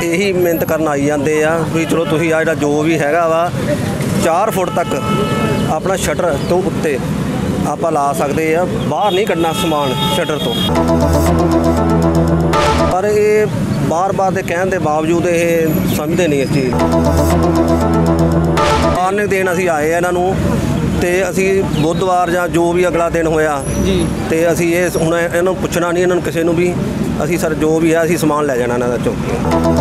यही मिहनत करन आई जाते आ भी चलो तुसीं आ जिहड़ा जो भी हैगा वा 4 फुट तक अपना शटर तो उत्ते आपां ला सकते आ, बाहर नहीं कढ़ना समान शटर तो। पर ये बार बार के कहने के बावजूद ये समझते नहीं इस चीज़। वार्निंग देन असीं आए इन्हां नूं ते असीं बुधवार जां जो भी अगला दिन होया ते असीं ये हुण इन्हां नूं पुछना नहीं, इन्हां नूं किसी नूं भी असीं सर जो भी है असीं समान लै जाना इन्हां दा चौकी।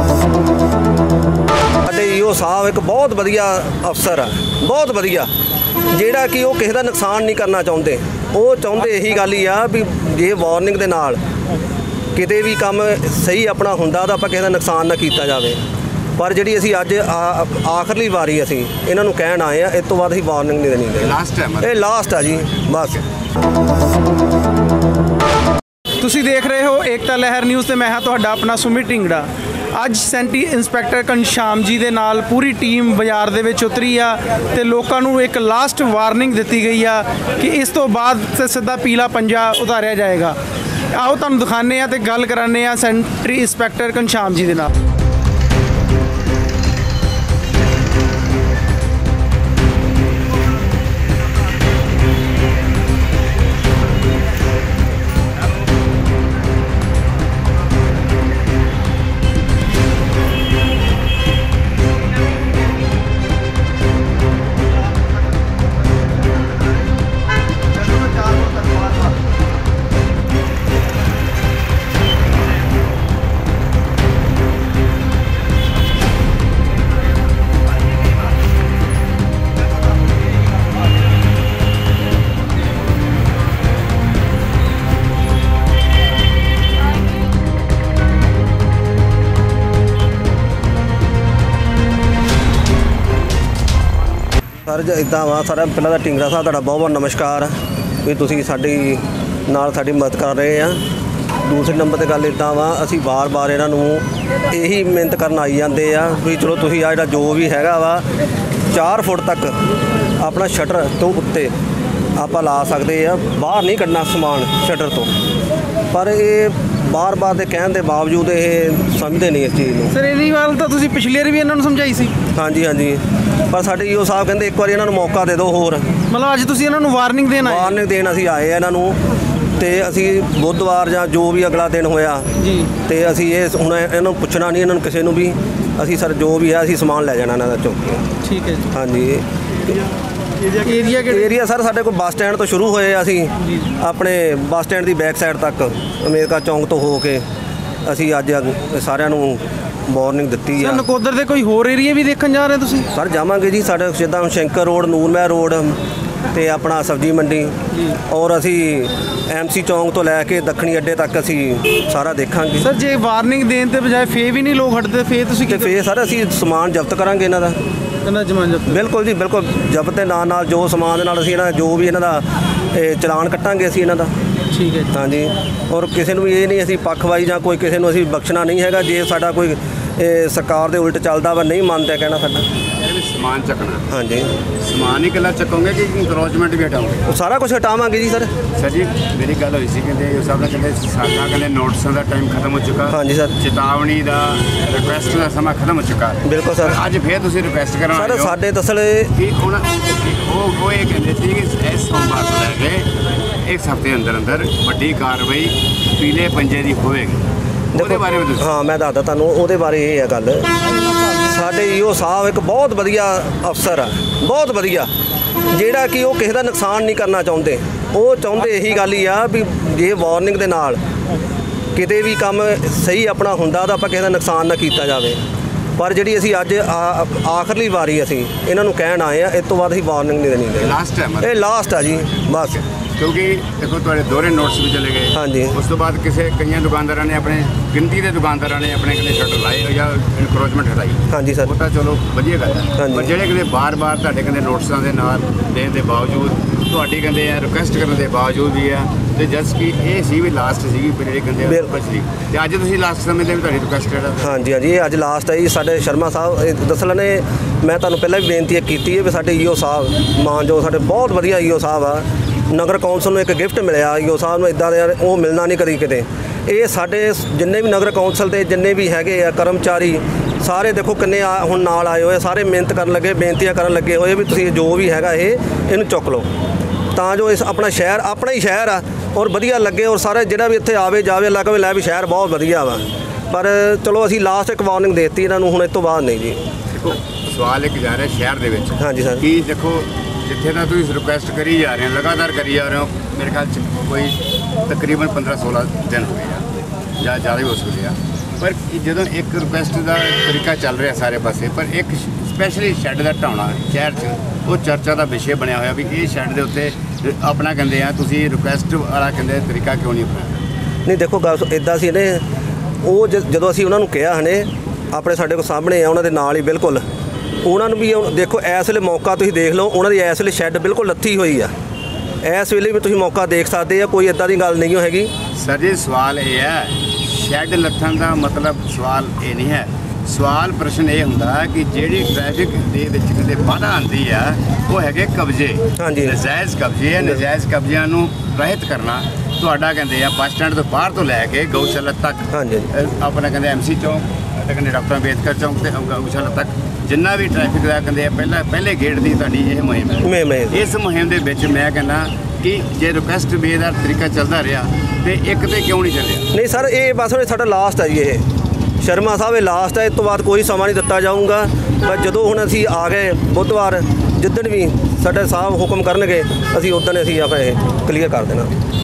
साडे ईओ साहब एक बहुत वधिया अफसर है, बहुत वधिया, ਜਿਹੜਾ कि वो किसी का नुकसान नहीं करना चाहते। वो चाहते यही गल ही आ भी जे वार्निंग के नाल किते भी काम सही अपना हुंदा तो आपां किसी का नुकसान ना किया जाए। पर जी असी अज आखिरली वारी असी इन्हों कहन आए हैं, इस तो बाद असीं वार्निंग नहीं देनी। ये लास्ट है जी बस। तुसीं देख रहे हो एकता लहर न्यूज़ ते मैं हाँ तुहाडा अपना सुमित ढिंगड़ा। अज सेंटी इंस्पैक्टर घनश्याम जी दे नाल पूरी टीम बाज़ार दे विच उतरी आ ते लोकां नूं एक लास्ट वार्निंग दित्ती गई आ कि इस तो बाद ते सीधा पीला पंजा उतारिया जाएगा। आओ तुहानूं दिखाने आ ते गल कराने आ सेंट्री इंस्पैक्टर घनश्याम जी दे नाल। सर इदा वा सर पहला तो ढिंगड़ा साहब तुहाडा बहुत बहुत नमस्कार भी तुसीं साडी नाल साडी मदद कर रहे हैं। दूसरे नंबर ते गल इदा वा असीं बार बार इन्हां नूं यही मिहनत करन आई जाते आ भी चलो तुसीं आ जिहड़ा जो भी हैगा वा 4 फुट तक अपना शटर तो उत्ते आपां ला सकते आ, बाहर नहीं कढ़ना समान शटर तो। पर ये बार बार के कहने के बावजूद ये समझते नहीं इस चीज़ को। सर इहदी गल तो तुसीं पिछले वारी भी इन्हां नूं समझाई सी। हाँ जी हाँ जी, पर साडे ईओ साहब कहते एक बार इन्हां नूं मौका दे दो होर। मतलब अज तुसीं इन्हां नूं वार्निंग देण आए? वार्निंग देन असीं आए इन्हां नूं ते असीं बुधवार जां जो भी अगला दिन होया ते असीं ये हुण इन्हां नूं पुछना नहीं, इन्हां नूं किसी नूं भी असीं सर जो भी है असीं समान लै जाना इन्हां दा चौकी। ठीक है जी। हाँ जी। एरिया सर साढ़े को बस स्टैंड तो शुरू होए असीं अपने बस स्टैंड की बैक साइड तक अमेरिका चौंक तो हो के असीं अज सारिਆਂ ਨੂੰ वार्निंग दी है। नकोदर के कोई होर एरिया भी देखने जा रहे तुसीं? सर जावांगे जी, साढ़े जिद्दां शंकर रोड, नूरमहल रोड ते अपना सब्जी मंडी और असी MC चौंक तो लैके दक्षिणी अड्डे तक असी सारा देखांगे। सर जे वार्निंग देने के बजाय फे भी नहीं लोग हटते, फे तुसीं ते फे सर असी समान जब्त करांगे इन्हां दा। जमान जब्त बिल्कुल जी बिल्कुल, जब्त के नाल जो समान दे नाल असी इन्हां जो भी इन्हां दा चलान कट्टांगे असी इन्हां दा। ठीक है। हाँ जी, और किसी को ये नहीं असी पक्षवाई जां कोई किसी को असी बख्शना नहीं हैगा। जे साडा कोई सरकार के उल्ट चलता वा नहीं मानते कहना साडा समान चकना। हाँ जी, समान ही कला चकोगे कि इंक्रोचमेंट भी हटाओगे? सारा कुछ हटावांगे जी। सर जी मेरी गल हुई सी कहते साहब ने कहते साडा कहते नोटिसां का टाइम खत्म हो चुका। हाँ जी सर। चेतावनी का रिक्वेस्ट का समा खत्म हो चुका। बिल्कुल सर। अज फिर तुसीं रिक्वेस्ट करा सर साडे दरअसल कि वो ये कहते थे कि इस सोमवार को लैके इस हफ्ते अंदर अंदर वड्डी कार्रवाई पीले पंजे की होएगी। देखो हाँ मैं दसदा तुहानूं ਉਹਦੇ बारे ये है गल। साडे ईओ साहब एक बहुत वधिया अफसर है, बहुत वधिया, ਜਿਹੜਾ कि वो किसी का नुकसान नहीं करना चाहते। वो चाहते यही गल ही आ भी जे वार्निंग के नाल किते भी काम सही अपना हुंदा तो आपां किसी का नुकसान ना किया जाए। पर जी असी अज आखिरली वारी असी इन्हों कहन आए हैं, इस तो बाद असीं वार्निंग नहीं देनी। ये लास्ट है जी बस। क्योंकि देखो थोड़े दोहरे नोट्स भी चले गए। हाँ जी। उस तो बाद किसी कई दुकानदारों ने अपने गिनती के दुकानदारों ने अपने कदे शटर लाए या इनक्रोचमेंट हटाई। हाँ जी सर। वो तो चलो वधिया गल है। हाँ जी। पर ਜਿਹੜੇ कदे बार बार ਤੁਹਾਡੇ कदे नोटिसां ਦੇ ਨਾਲ ਦੇਣ ਦੇ ਬਾਵਜੂਦ ਤੁਹਾਡੀ ਕਹਿੰਦੇ ਆ ਰਿਕੁਐਸਟ ਕਰਨ ਦੇ ਬਾਵਜੂਦ ਵੀ ਆ ਤੇ ਜਸ ਕਿ ਇਹ ਸੀ ਵੀ ਲਾਸਟ ਸੀਗੀ ਜਿਹੜੀ ਕਹਿੰਦੇ ਆ ਬਚਲੀ ਤੇ ਅੱਜ ਤੁਸੀਂ ਲਾਸਟ ਸਮੇਂ ਦੇ ਵੀ ਤੁਹਾਡੀ ਰਿਕੁਐਸਟ ਜਿਹੜਾ। हाँ जी हाँ जी, अज लास्ट है जी। साडे शर्मा साहब दरअसल ने मैं तुहानूं पहले भी बेनती की है भी साडे ईओ साहब मानजो साडे बहुत वधिया ईओ साहब आ। नगर कौंसल में एक गिफ्ट मिलया ईओ साहब नूं, इदां दे वो मिलना नहीं कदी किते ਇਹ ਸਾਡੇ ਜਿੰਨੇ ਵੀ ਨਗਰ ਕੌਂਸਲ ਦੇ ਜਿੰਨੇ ਵੀ ਹੈਗੇ ਆ ਕਰਮਚਾਰੀ ਸਾਰੇ ਦੇਖੋ ਕਿੰਨੇ ਹੁਣ ਨਾਲ ਆਏ ਹੋਏ, ਸਾਰੇ ਮਿਹਨਤ ਕਰਨ ਲੱਗੇ, ਬੇਨਤੀਆਂ ਕਰਨ ਲੱਗੇ ਹੋਏ ਵੀ ਤੁਸੀਂ ਜੋ ਵੀ ਹੈਗਾ ਇਹਨੂੰ ਚੁੱਕ ਲਓ, ਤਾਂ ਜੋ ਇਸ ਆਪਣਾ ਸ਼ਹਿਰ ਆਪਣਾ ਹੀ ਸ਼ਹਿਰ ਆ ਔਰ ਵਧੀਆ ਲੱਗੇ, ਔਰ ਸਾਰੇ ਜਿਹੜਾ ਵੀ ਇੱਥੇ ਆਵੇ ਜਾਵੇ ਲੱਗ ਵੀ ਲੈ ਵੀ ਸ਼ਹਿਰ ਬਹੁਤ ਵਧੀਆ ਵਾ। ਪਰ ਚਲੋ ਅਸੀਂ ਲਾਸਟ ਇੱਕ ਵਾਰਨਿੰਗ ਦੇ ਦਿੱਤੀ ਇਹਨਾਂ ਨੂੰ, ਹੁਣ ਇਸ ਤੋਂ ਬਾਅਦ ਨਹੀਂ ਜੀ। ਦੇਖੋ ਸਵਾਲ ਇੱਕ ਜਾ ਰਿਹਾ ਸ਼ਹਿਰ ਦੇ ਵਿੱਚ, ਹਾਂਜੀ ਸਰ। ਕੀ ਦੇਖੋ ਜਿੱਥੇ ਦਾ ਤੁਸੀਂ ਰਿਕੁਐਸਟ ਕਰੀ ਜਾ ਰਹੇ ਹੋ, ਲਗਾਤਾਰ ਕਰੀ ਜਾ ਰਹੇ ਹੋ, ਮੇਰੇ ਖਿਆਲ 'ਚ ਕੋਈ ਤਕਰੀਬਨ 15-16 ਦਿਨ ਹੋ ਗਏ ਆ ਜਾਂ ਜ਼ਿਆਦਾ ਵੀ ਹੋ ਸਕਦੇ ਆ, ਪਰ ਜਦੋਂ ਇੱਕ ਰਿਕੁਐਸਟ ਦਾ ਤਰੀਕਾ ਚੱਲ ਰਿਹਾ ਸਾਰੇ ਪਾਸੇ, ਪਰ ਇੱਕ ਸਪੈਸ਼ਲੀ ਸ਼ੈੱਡ ਦਾ ਢਾਉਣਾ ਸ਼ਹਿਰ 'ਚ ਉਹ ਚਰਚਾ ਦਾ ਵਿਸ਼ੇ ਬਣਿਆ ਹੋਇਆ ਵੀ ਇਹ ਸ਼ੈੱਡ ਦੇ ਉੱਤੇ ਆਪਣਾ ਕਹਿੰਦੇ ਆ ਤੁਸੀਂ ਰਿਕੁਐਸਟ ਵਾਲਾ ਕਹਿੰਦੇ ਤਰੀਕਾ ਕਿਉਂ ਨਹੀਂ ਅਪਣਾਇਆ? ਨਹੀਂ ਦੇਖੋ ਗੱਲ ਇੱਦਾਂ ਸੀ ਨੇ, ਉਹ ਜਦੋਂ ਅਸੀਂ ਉਹਨਾਂ ਨੂੰ ਕਿਹਾ ਹਨੇ ਆਪਣੇ ਸਾਡੇ ਕੋਲ ਸਾਹਮਣੇ ਆ ਉਹਨਾਂ ਦੇ ਨਾਲ ਹੀ ਬਿਲਕੁਲ, ਉਹਨਾਂ ਨੂੰ ਵੀ ਦੇਖੋ ਇਸ ਵੇਲੇ ਮੌਕਾ ਤੁਸੀਂ ਦੇਖ ਲਓ, ਉਹਨਾਂ ਦੀ ਇਸ ਵੇਲੇ ਸ਼ੈੱਡ ਬਿਲਕੁਲ ਲੱਥੀ ਹੋਈ ਆ, ਇਸ ਵੇਲੇ ਵੀ ਤੁਸੀਂ ਮੌਕਾ ਦੇਖ ਸਕਦੇ ਆ, ਕੋਈ ਇੱਦਾਂ ਦੀ ਗੱਲ ਨਹੀਂ ਹੈਗੀ। ਸਰ ਜੀ ਸਵਾਲ ਇਹ ਹੈ, ਸ਼ੈੱਡ ਲੱਥਣ ਦਾ ਮਤਲਬ ਸਵਾਲ ਇਹ ਨਹੀਂ ਹੈ, ਸਵਾਲ ਪ੍ਰਸ਼ਨ ਇਹ ਹੁੰਦਾ ਕਿ ਜਿਹੜੀ ਟ੍ਰੈਫਿਕ ਦੇ ਵਿੱਚ ਕਿਤੇ ਬਾਧਾ ਆਉਂਦੀ ਆ ਉਹ ਹੈਗੇ ਕਬਜ਼ੇ, ਹਾਂਜੀ। ਨਜਾਇਜ਼ ਕਬਜ਼ੇ, ਨਜਾਇਜ਼ ਕਬਜ਼ਿਆਂ ਨੂੰ ਰਹਿਤ ਕਰਨਾ ਤੁਹਾਡਾ ਕਹਿੰਦੇ ਆ ਬੱਸ ਸਟੈਂਡ ਤੋਂ ਬਾਹਰ ਤੋਂ ਲੈ ਕੇ ਗਊਸ਼ਾਲਾ ਤੱਕ, ਹਾਂਜੀ। ਆਪਣਾ ਕਹਿੰਦੇ MC ਚੌਂਕ ਤੇ ਕਹਿੰਦੇ ਡਾਕਟਰ ਅੰਬੇਦਕਰ ਚੌਂਕ ਤੇ ਗਊਸ਼ਾਲਾ ਤੱਕ ਜਿੰਨਾ ਵੀ ਟ੍ਰੈਫਿਕ ਦਾ ਕਹਿੰਦੇ ਆ ਪਹਿਲੇ ਗੇਟ ਦੀ ਤੁਹਾਡੀ ਇਹ ਮੁਹਿੰਮ ਹੈ। ਇਸ ਮੁਹਿੰਮ ਦੇ ਵਿੱਚ ਮੈਂ ਕਹਿੰਦਾ ਕਿ ਜੇ ਰਿਕੁਐਸਟ ਵੇ ਦਾ ਤਰੀਕਾ ਚੱਲਦਾ ਰਿਹਾ ਤੇ ਇੱਕ ਤੇ ਕਿਉਂ ਨਹੀਂ ਚੱਲਿਆ? ਨਹੀਂ ਸਰ ਇਹ ਬਸ ਸਾਡਾ ਲਾਸਟ ਹੈ ਜੀ, ਇਹ ਸ਼ਰਮਾ ਸਾਹਿਬ ਇਹ ਲਾਸਟ ਹੈ, ਇਸ ਤੋਂ ਬਾਅਦ ਕੋਈ ਸਮਾਂ ਨਹੀਂ ਦਿੱਤਾ ਜਾਊਗਾ। ਪਰ ਜਦੋਂ ਹੁਣ ਅਸੀਂ ਆ ਗਏ ਬੁੱਧਵਾਰ, ਜਿੱਦਣ ਵੀ ਸਾਡੇ ਸਾਹਿਬ ਹੁਕਮ ਕਰਨਗੇ ਅਸੀਂ ਉਦੋਂ ਅਸੀਂ ਆਪਾਂ ਇਹ ਕਲੀਅਰ ਕਰ ਦੇਣਾ।